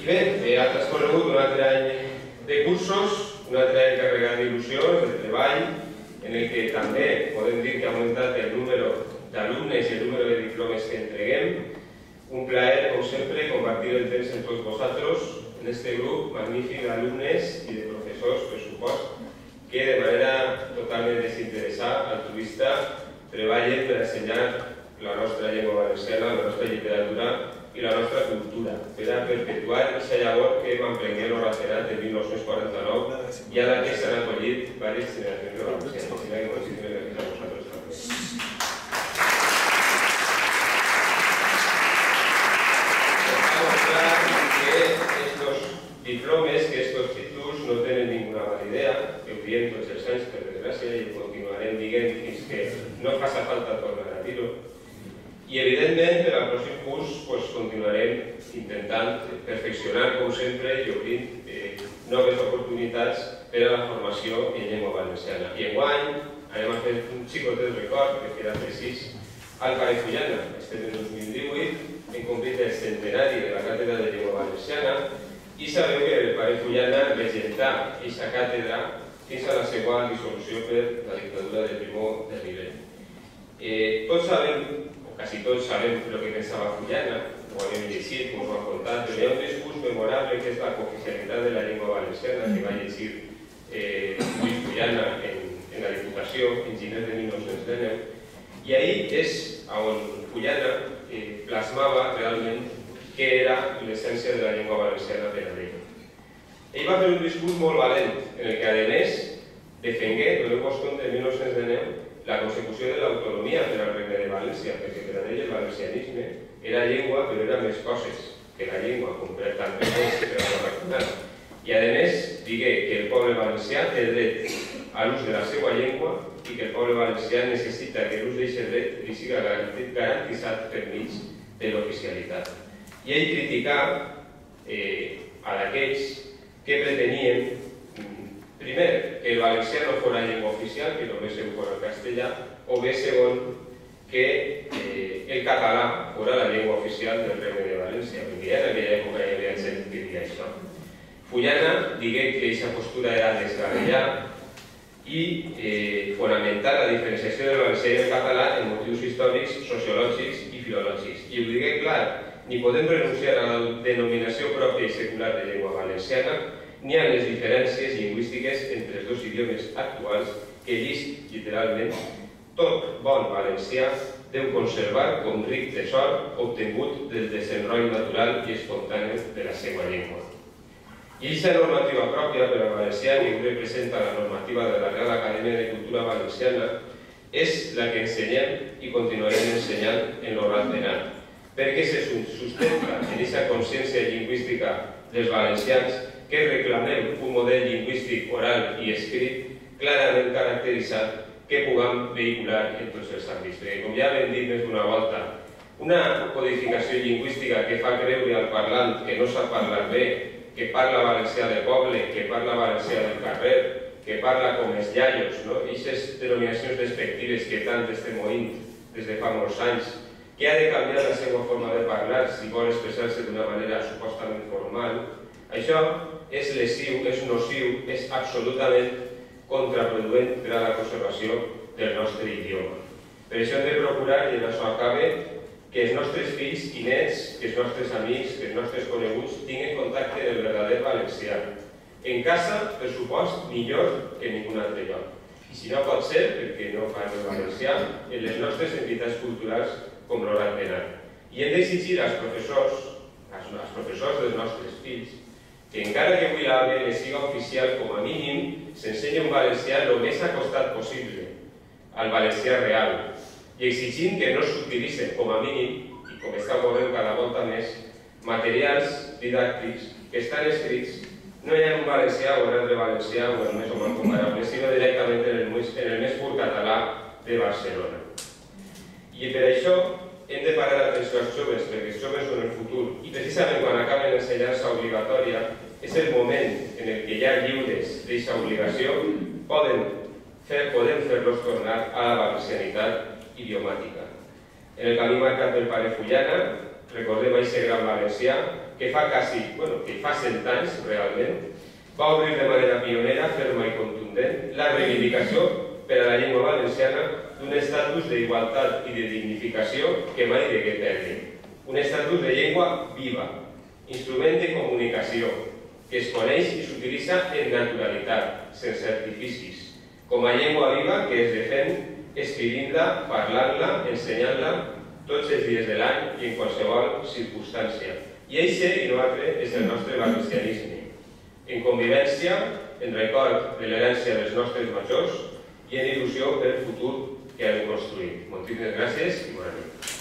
I bé, ha transcorregut un altre any de cursos, un altre any carregat d'il·lusions, de treball, en el que també podem dir que ha augmentat el número d'alumnes i el número de diplomes que entreguem. Un plaer, com sempre, compartir el temps amb tots vosaltres en este grup magnífic d'alumnes i de professors, per supost, que de manera totalment desinteressada, altruista, treballen per ensenyar la nostra llengua valenciana, la nostra literatura i la nostra cultura, per a perpetuar aquesta llavor que m'emprengué el Ratenat en 1949 i a la que s'han acollit diverses generacions de valencians. I moltíssimes gràcies a vosaltres també. Estamos claros que estos diplomes, que estos títols no tenen ninguna validea, que ho diem tots els anys, per desgràcia, i ho continuarem dient fins que no faci falta tornar a dir-ho. I, evidentment, per al pròxim curs continuarem intentant perfeccionar, com sempre, i obrint noves oportunitats per a la formació en llengua valenciana. I enguany anem a fer un xicotet record, que queda precís, al Parefullana. Estem en 2018, hem complit el centenari de la càtedra de llengua valenciana i sabeu que el Parefullana regentà aquesta càtedra fins a la seva dissolució per la dictadura de Primo de Rivera. Tots sabem, quasi tots sabem el que pensava Fullana, ho havíem llegit, com ho han contat, però hi ha un discurs memorable que és la cooficialitat de la llengua valenciana que va llegir Lluís Fullana en la Diputació en gener de 1919, i ahir és on Fullana plasmava realment què era l'essència de la llengua valenciana per a ell. Ell va fer un discurs molt valent, en el que, a més, defengué, doneu-vos compte, en 1919, la consecució de l'autonomia per al Regne de València, perquè per a ell el valencianisme era llengua, però era més coses que la llengua, com per tant per a la racional. I, a més, digué que el poble valencià té dret a l'ús de la seva llengua i que el poble valencià necessita que l'ús d'aquest dret li siga garantitzat per mig de l'oficialitat. I ell criticà a aquells que pretenien, primer, que el valencià no fos llengua oficial, que només en fos el castellà, o bé, segon, que el català fos la llengua oficial del Regne de València, perquè ja en aquella època hi havia gent que deia això. Fullana digué que aquesta postura era desgavellada i fonamentar la diferenciació del valencià i el català en motius històrics, sociològics i filològics. I ho digué clar, ni podem renunciar a la denominació pròpia i secular de llengua valenciana, ni a les diferències lingüístiques entre els dos idiomes actuals que llisc, literalment, tot bon valencià deu conservar com ric tresor obtingut del desenrotll natural i espontani de la seva llengua. I aquesta normativa pròpia per al valencià, que representa la normativa de la Real Acadèmia de Cultura Valenciana, és la que ensenyem i continuarem ensenyant en l'oral penal, perquè se sustenta en aquesta consciència lingüística dels valencians que reclamem un model lingüístic oral i escrit clarament caracteritzat que puguem vehicular en tots els àmbits. Perquè, com ja hem dit més d'una volta, una codificació lingüística que fa creure al parlant que no sap parlar bé, que parla valencià de poble, que parla valencià del carrer, que parla com els iaios, aquestes denominacions despectives que tant estem oint des de fa molts anys, que ha de canviar la seva forma de parlar si vol expressar-se d'una manera supostament formal. Això és lesiu, és nociu, és absolutament contraproduent per a la conservació del nostre idioma. Per això hem de procurar, i en això acabe, que els nostres fills i nets, que els nostres amics, que els nostres coneguts tinguin contacte amb el verdader valencià. En casa, per supost, millor que en ningun altre lloc. I si no pot ser, perquè no parlen valencià, en les nostres entitats culturals com l'oral penal. I hem d'exigir als professors dels nostres fills que encara que avui l'AVE siga oficial, com a mínim, s'ensenya un valencià el més acostat possible al valencià real i exigint que no s'utilitzen, com a mínim, i com està veient cada volta més, materials didàctics que estan escrits no hi ha un valencià o un altre valencià o el més o menys comparable, sinó directament en el més pur català de Barcelona. I per això hem de parar l'atenció als joves, perquè els joves són el futur. I precisament quan acaben l'ensenyança obligatòria és el moment en què ja lliures d'aquesta obligació podem fer-los tornar a la valencianitat idiomàtica. En el camí marcat pel Parefullana recordem aquest gran valencià que que fa 100 anys, realment, va obrir de manera pionera, ferma i contundent la reivindicació per a la llengua valenciana d'un estatus d'igualtat i de dignificació que mai degué perdre. Un estatus de llengua viva, instrument de comunicació, que es coneix i s'utilitza en naturalitat, sense artificis, com a llengua viva que es defèn escrivint-la, parlant-la, ensenyant-la tots els dies de l'any i en qualsevol circumstància. I això i no altre és el nostre valencianisme, en convivència, en record de l'herència dels nostres majors i en il·lusió pel futur que hem construït. Moltíssimes gràcies i bona nit.